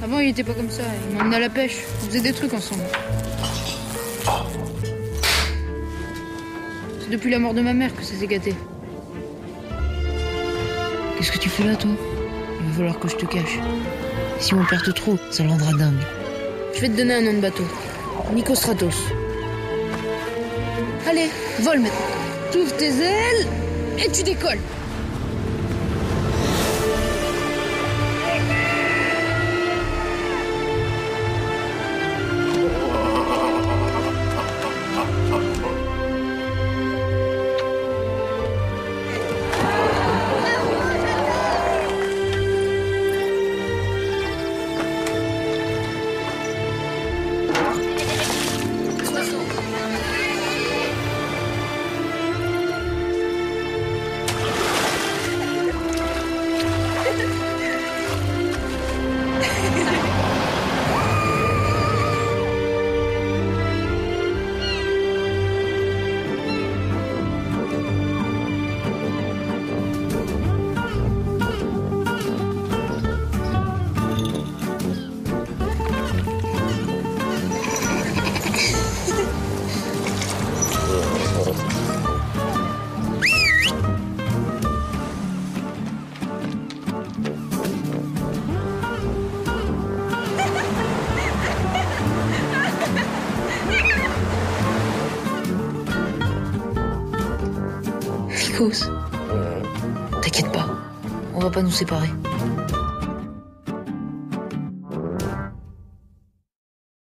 Avant, il était pas comme ça. Il m'emmenait à la pêche. On faisait des trucs ensemble. C'est depuis la mort de ma mère que ça s'est gâté. Qu'est-ce que tu fais là, toi? Il va falloir que je te cache. Si on perd trop, ça le rendra dingue. Je vais te donner un nom de bateau. NICOSTRATOS. Allez, vole maintenant. T'ouvres tes ailes et tu décolles. T'inquiète pas, on va pas nous séparer.